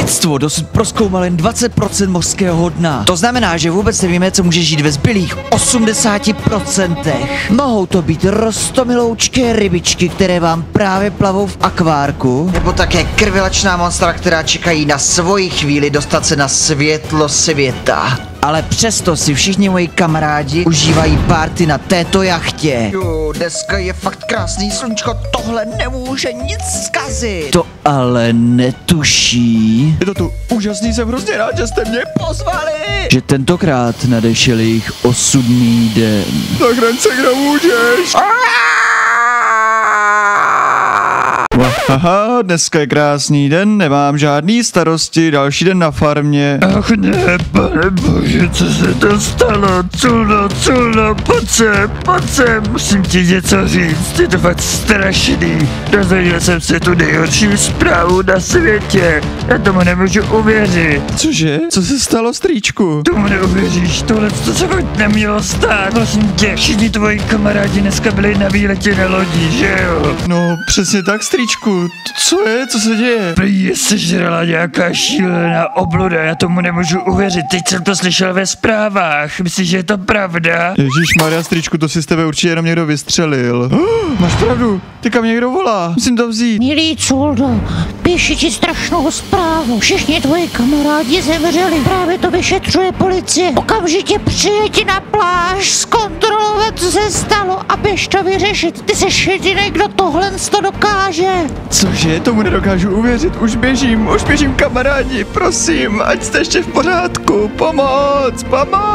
Lidstvo dosud prozkoumal jen 20% mořského dna. To znamená, že vůbec nevíme, co může žít ve zbylých 80%. Mohou to být roztomiloučké rybičky, které vám právě plavou v akvárku, nebo také krvilačná monstra, která čekají na svoji chvíli dostat se na světlo světa. Ale přesto si všichni moji kamarádi užívají párty na této jachtě. Jo, dneska je fakt krásný slunčko, tohle nemůže nic zkazit. To ale netuší. Je to tu úžasný, jsem hrozně rád, že jste mě pozvali. Že tentokrát nadešel jejich osudný den. Zachraň se, kdo můžeš. Aha, dneska je krásný den, nemám žádný starosti, další den na farmě. Ach ne, pane bože, co se to stalo? Culno, pojď sem, musím ti něco říct, je to fakt strašný. Dozvěděl jsem se tu nejhorší zprávu na světě, já tomu nemůžu uvěřit. Cože? Co se stalo, strýčku? Tomu neuvěříš, tohle to se fakt nemělo stát. Prosím tě, všichni tvoji kamarádi dneska byli na výletě na lodi, že jo? No, přesně tak, strýčku. Co je? Co se děje? Prý je sežrala nějaká šílená obluda, já tomu nemůžu uvěřit, teď jsem to slyšel ve zprávách, myslíš, že je to pravda? Ježišmarja, strýčku, to si z tebe určitě jenom někdo vystřelil. Máš pravdu, teďka mě někdo volá, musím to vzít. Milý Culdo, píši ti strašnou zprávu. Všichni tvoji kamarádi zemřeli. Právě to vyšetřuje policie. Okamžitě přijeď na pláž, zkontrolovat, co se stalo a běž to vyřešit. Ty jsi jediný, kdo tohle to dokáže. Cože, tomu nedokážu uvěřit, už běžím kamarádi, prosím, ať jste ještě v pořádku, pomoc.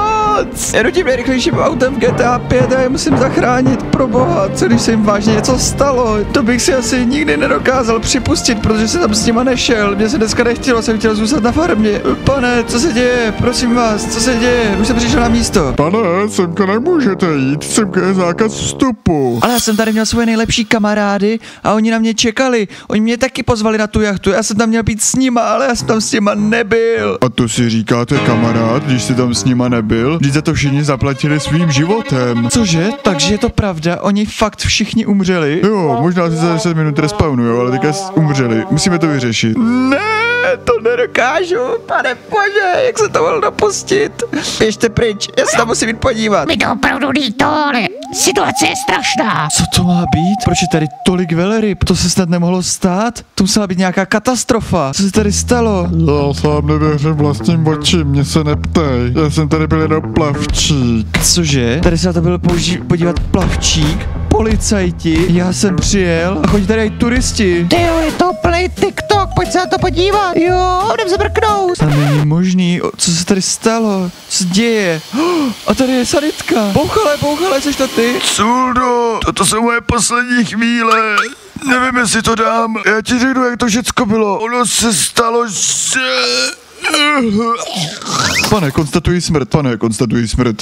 Jedu tím nejrychlejším autem v GTA 5 a je musím zachránit, proboha, co když se jim vážně něco stalo, to bych si asi nikdy nedokázal připustit, protože se tam s nima nešel, mě se dneska nechtělo, jsem chtěl zůstat na farmě. Pane, co se děje, prosím vás, co se děje, už jsem přišel na místo. Pane, semka nemůžete jít, semka je zákaz vstupu. Ale já jsem tady měl svoje nejlepší kamarády a oni na mě čekali, oni mě taky pozvali na tu jachtu, já jsem tam měl být s nima, ale já jsem tam s nima nebyl. A to si říkáte kamarád, když jsi tam s nima nebyl? Vždyť za to všichni zaplatili svým životem. Cože? Takže je to pravda? Oni fakt všichni umřeli? Jo, možná si za 10 minut respawnujou, ale teďka umřeli. Musíme to vyřešit. Ne, to nedokážu, pane bože, jak se to mohlo dopustit? Běžte pryč, já se tam musím jít podívat. Mi to opravdu líto, ale situace je strašná. Co to má být? Proč je tady tolik velryb? To se snad nemohlo stát? To musela být nějaká katastrofa. Co se tady stalo? Já sám nevěřím vlastním očím, mě se neptej. Já jsem tady byl jenom plavčík. Cože? Tady se na to byl podívat plavčík? Policajti? Já jsem přijel a chodí tady i turisti. Tyjo, je to plný TikTok, pojď se na to podívat. Jo, jdem se mrknout. To není možný, co se tady stalo? Co se děje? A tady je sanitka. Bouchale, jsi to ty? Culdo, toto jsou moje poslední chvíle. Nevím, jestli to dám. Já ti řeknu, jak to všecko bylo. Ono se stalo, že... Pane, konstatuji smrt. Pane, konstatuji smrt.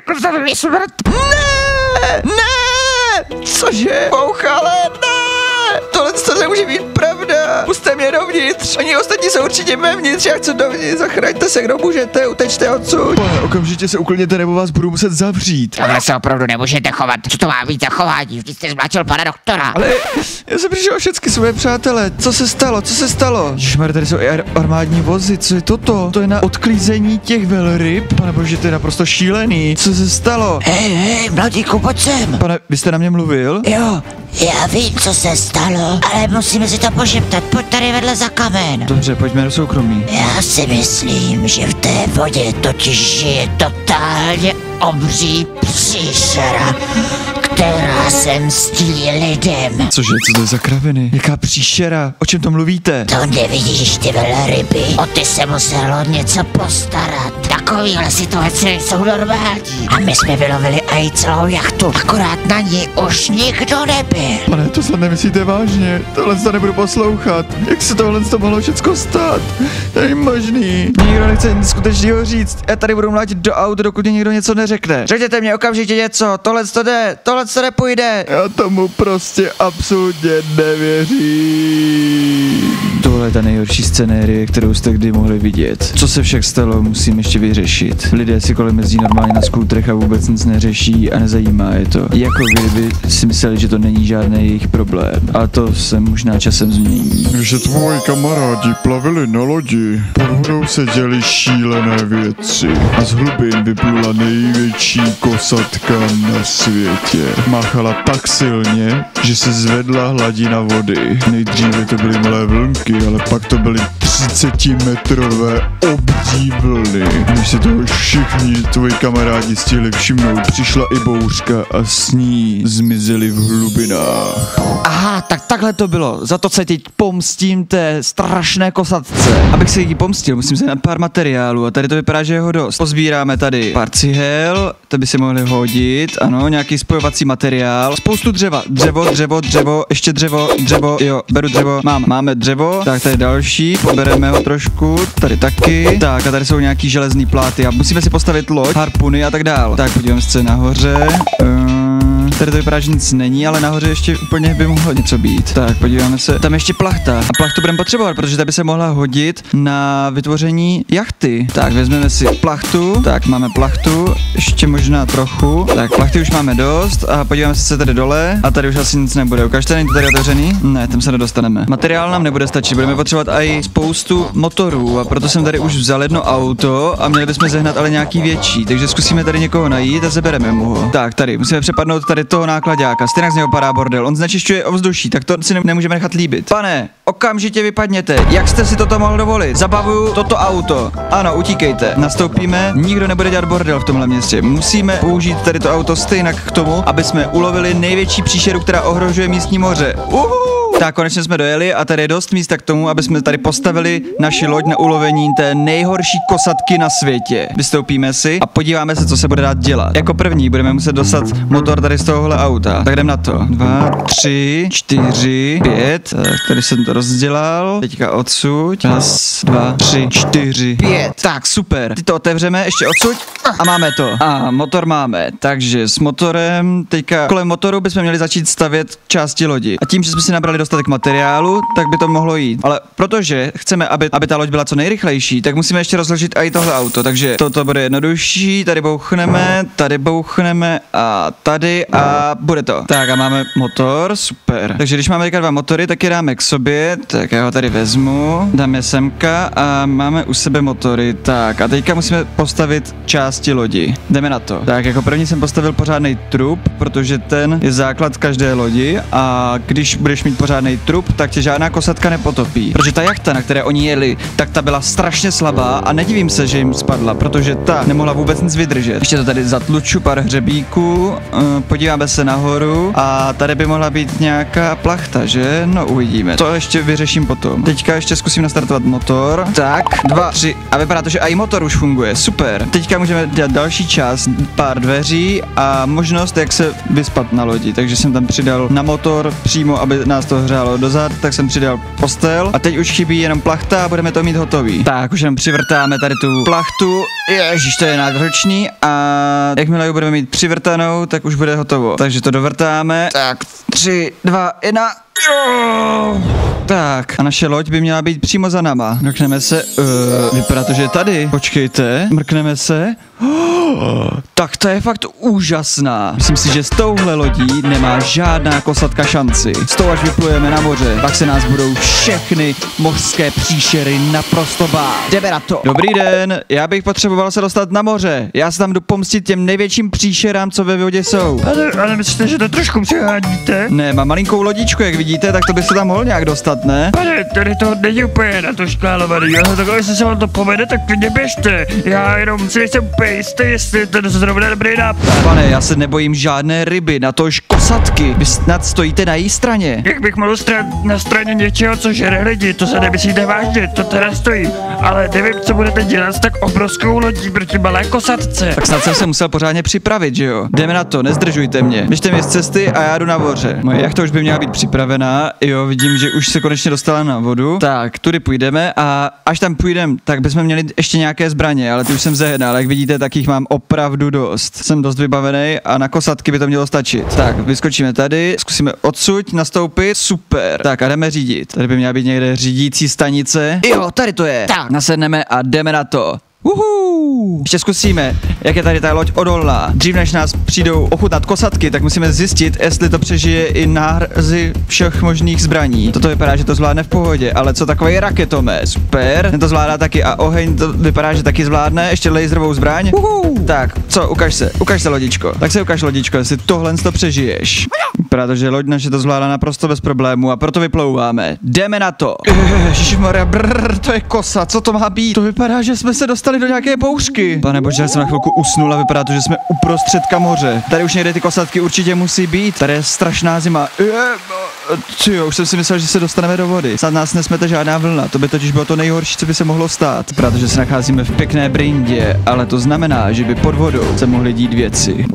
Ne! Cože? Bouchale, ne! Tohle to nemůže být pravda. Pusťte mě dovnitř. Oni ostatní jsou určitě vevnitř. Já chci dovnitř. Zachraňte se, kdo můžete. Utečte odsud. Pane, okamžitě se uklidněte, nebo vás budu muset zavřít. Tohle se opravdu nemůžete chovat. Co to má být za chování? Vždyť jste zmlátil pana doktora. Ale já jsem přišel všechny svoje přátele. Co se stalo? Ježišmarja, tady jsou i armádní vozy. Co je toto? To je na odklízení těch velryb. Pane bože, to je naprosto šílený. Co se stalo? Hej, mladíku, pojď sem. Pane, vy jste na mě mluvil? Jo, já vím, co se stalo, ale musíme si to pošeptat. Pojď tady vedle za kamen. Dobře, pojďme do soukromí. Já si myslím, že v té vodě totiž žije totálně obří příšera, která se mstí lidem. Cože, co to je za kraviny? Jaká příšera? O čem to mluvíte? To nevidíš, ty velryby. O ty se muselo něco postarat. Takovýhle situace jsou normální. A my jsme vylovili i celou jachtu, akorát na ní už nikdo nebyl. Pane, to se nemyslíte vážně. Tohle se nebudu poslouchat. Jak se tohle to mohlo všecko stát? Není možný. Nikdo nechce nic skutečného říct. Já tady budu mlátit do aut, dokud mě někdo něco neřekne. Řekněte mě okamžitě něco. Tohle to nepůjde. Já tomu prostě absolutně nevěřím. Tohle Tohle je ta nejhorší scenérie, kterou jste kdy mohli vidět. Co se však stalo, musím ještě vyřešit. Lidé si kolem jezdí normálně na skútrech a vůbec nic neřeší a nezajímá je to. Jako kdyby si mysleli, že to není žádný jejich problém. A to se možná časem změní. Že tvoji kamarádi plavili na lodi, pod vodou se děly šílené věci a z hlubin vyplula největší kosatka na světě. Máchala tak silně, že se zvedla hladina vody. Nejdříve to byly malé vlnky, ale pak to byly 30metrové obří vlny. Když se toho všichni tvoji kamarádi stihli všimnout, přišla i bouřka a s ní zmizeli v hlubinách. Aha, tak takhle to bylo. Za to se teď pomstím té strašné kosatce. Abych se jí pomstil, musím se na pár materiálů a tady to vypadá, že je ho dost. Pozbíráme tady pár cihel, to by si mohli hodit, ano, nějaký spojovací materiál, spoustu dřeva, dřevo, ještě dřevo, jo, beru dřevo, máme dřevo, tak tady další, pobereme ho trošku, tady taky, tak a tady jsou nějaký železný pláty a musíme si postavit loď, harpuny a tak dál. Tak podívám se nahoře, tady to vypadá, že nic není, ale nahoře ještě úplně by mohlo něco být. Tak, podíváme se. Tam ještě plachta. A plachtu budeme potřebovat, protože ta by se mohla hodit na vytvoření jachty. Tak, vezmeme si plachtu. Tak, máme plachtu. Ještě možná trochu. Tak, plachty už máme dost. A podíváme se tady dole. A tady už asi nic nebude. Ukažte, není to tady otevřený? Ne, tam se nedostaneme. Materiál nám nebude stačit. Budeme potřebovat i spoustu motorů. A proto jsem tady už vzal jedno auto a měli bychom sehnat ale nějaký větší. Takže zkusíme tady někoho najít a zabereme mu ho. Tak, tady musíme přepadnout tady toho nákladáka. Stejně z něho padá bordel. On znečišťuje ovzduší, tak to si nemůžeme nechat líbit. Pane, okamžitě vypadněte. Jak jste si toto mohl dovolit? Zabavuju toto auto. Ano, utíkejte. Nastoupíme. Nikdo nebude dělat bordel v tomhle městě. Musíme použít tady to auto stejnak k tomu, aby jsme ulovili největší příšeru, která ohrožuje místní moře. Tak konečně jsme dojeli a tady je dost místa k tomu, aby jsme tady postavili naši loď na ulovení té nejhorší kosatky na světě. Vystoupíme si a podíváme se, co se bude dát dělat. Jako první budeme muset dostat motor tady z tohohle auta. Tak jdem na to. 2, 3, 4, 5. Tak tady jsem to rozdělal. Teďka odsud. 1, 2, 3, 4, 5. Tak super. Ty to otevřeme, ještě odsud. A máme to. A motor máme. Takže s motorem, teďka kolem motoru bychom měli začít stavět části lodi. A tím, že jsme si nabrali dostatek materiálu, tak by to mohlo jít. Ale protože chceme, aby ta loď byla co nejrychlejší, tak musíme ještě rozložit i tohle auto. Takže toto bude jednodušší. Tady bouchneme a tady a bude to. Tak a máme motor, super. Takže když máme teďka dva motory, tak je dáme k sobě. Tak já ho tady vezmu, dáme semka a máme u sebe motory. Tak a teďka musíme postavit části lodi. Jdeme na to. Tak jako první jsem postavil pořádný trup, protože ten je základ každé lodi a když budeš mít pořádný trup, tak tě žádná kosatka nepotopí. Protože ta jachta, na které oni jeli, tak ta byla strašně slabá a nedivím se, že jim spadla, protože ta nemohla vůbec nic vydržet. Ještě to tady zatluču, pár hřebíků, podíváme se nahoru a tady by mohla být nějaká plachta, že? No uvidíme. To ještě vyřeším potom. Teďka ještě zkusím nastartovat motor. Tak, 2, 3 a vypadá to, že i motor už funguje. Super. Teďka můžeme dělat další část, pár dveří a možnost, jak se vyspat na lodi. Takže jsem tam přidal na motor přímo, aby nás to hřálo dozad, tak jsem přidal postel a teď už chybí jenom plachta a budeme to mít hotový. Tak, už jenom přivrtáme tady tu plachtu. Ježiš, to je náročný a jakmile ji budeme mít přivrtanou, tak už bude hotovo. Takže to dovrtáme. Tak, 3, 2, 1. Tak, a naše loď by měla být přímo za náma. Mrkneme se, vypadá to, že je tady. Počkejte, mrkneme se. Tak to je fakt úžasná. Myslím si, že s touhle lodí nemá žádná kosatka šanci. S tou až vyplujeme na moře, pak se nás budou všechny mořské příšery naprosto bát. Jdeme na to. Dobrý den, já bych potřeboval se dostat na moře. Já se tam jdu pomstit těm největším příšerám, co ve vodě jsou. Ale myslíte, že to trošku přehádíte? Ne, mám malinkou lodičku, jak vidíte, tak to by se tam mohl nějak dostat, ne? Pane, tady to není úplně na to škálovaný, ale takhle, jestli se vám to povede, tak klidně běžte. Já jenom si nejsem úplně jistý, jestli to zrovna dobrý nápad. Pane, já se nebojím žádné ryby, natož kosatky. Vy snad stojíte na její straně. Jak bych mohl stát na straně něčeho, co žere lidi, to se nemyslíte vážně, to teda stojí. ale nevím, co budete dělat s tak obrovskou lodí proti malé kosatce. Tak snad jsem se musel pořádně připravit, že jo? Jdeme na to, nezdržujte mě. Běžte mi z cesty a já jdu na voře. Moje jachta už by měla být připravená. Jo, vidím, že už se konečně dostala na vodu. Tak, tudy půjdeme a až tam půjdeme, tak bychom měli ještě nějaké zbraně, ale ty už jsem zehnal. Jak vidíte, tak jich mám opravdu dost. Jsem dost vybavený a na kosatky by to mělo stačit. Tak, vyskočíme tady, zkusíme odsud nastoupit. Super. Tak a jdeme řídit. Tady by měla být někde řídící stanice. Jo, tady to je. Tak, nasedneme a jdeme na to. Ještě zkusíme, jak je tady ta loď odolná. Dřív než nás přijdou ochutnat kosatky, tak musíme zjistit, jestli to přežije i nárazy všech možných zbraní. Toto vypadá, že to zvládne v pohodě, ale co takový raketomet? Super, ten to zvládá taky a oheň to vypadá, že taky zvládne, ještě laserovou zbraň. Tak, co, ukaž se lodičko. Tak se ukaž lodičko, jestli tohle to přežiješ. Vypadá to, že loď naše to zvládá naprosto bez problémů a proto vyplouváme. Jdeme na to. Ježišmarja, to je kosa, co to má být? To vypadá, že jsme se dostali do nějaké bouřky. Pane bože, já jsem na chvilku usnul a vypadá to, že jsme uprostřed moře. Tady už někde ty kosatky určitě musí být. Tady je strašná zima. Tyjo, už jsem si myslel, že se dostaneme do vody. Snad nás nesmete žádná vlna, to by totiž bylo to nejhorší, co by se mohlo stát. Protože se nacházíme v pěkné brindě, ale to znamená, že by pod vodou se mohly dít věci.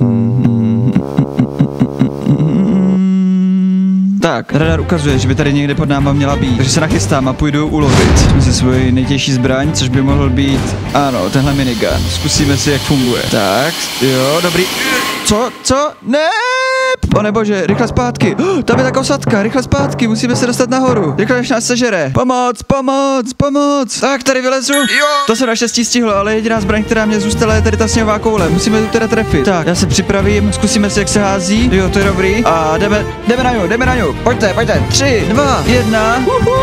Tak, radar ukazuje, že by tady někde pod náma měla být, takže se nachystám a půjdu ulovit. Zkusím si svoji nejtěžší zbraň, což by mohl být, ano, tenhle minigun. Zkusíme si, jak funguje. Tak, jo, dobrý. Co? Ne! Pane bože, rychle zpátky. Tam je ta kosatka, rychle zpátky, musíme se dostat nahoru. Rychle, než nás sežere. Pomoc. Tak, tady vylezu. Jo. To jsem naštěstí stihl, ale jediná zbraň, která mě zůstala, je tady ta sněhová koule. Musíme tu teda trefit. Tak, já se připravím, zkusíme si, jak se hází. Jo, to je dobrý. A jdeme na ňu. Pojďte. 3, 2, 1.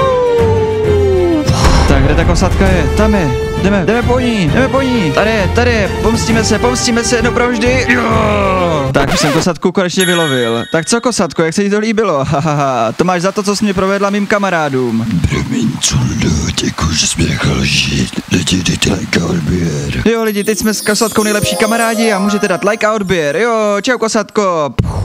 Tak, kde ta kosatka je? Tam je. Jdeme po ní. Tady je. Pomstíme se jednou provždy. Jo. Tak, už jsem kosatku konečně vylovil. Tak co, kosatko, jak se ti to líbilo? Hahaha, to máš za to, co jsi mě provedla mým kamarádům. Promiň, Cundo, děkuji, že jsi mě nechal žít. Lidi, dejte like a odběr. Jo, lidi, teď jsme s kosatkou nejlepší kamarádi a můžete dát like a odběr. Jo, čau, kosatko.